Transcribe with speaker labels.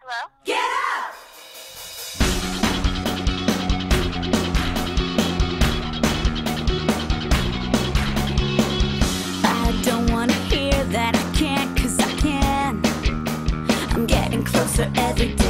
Speaker 1: Hello?
Speaker 2: Get up!
Speaker 3: I don't wanna hear that I can't, 'cause I can. I'm getting closer every day.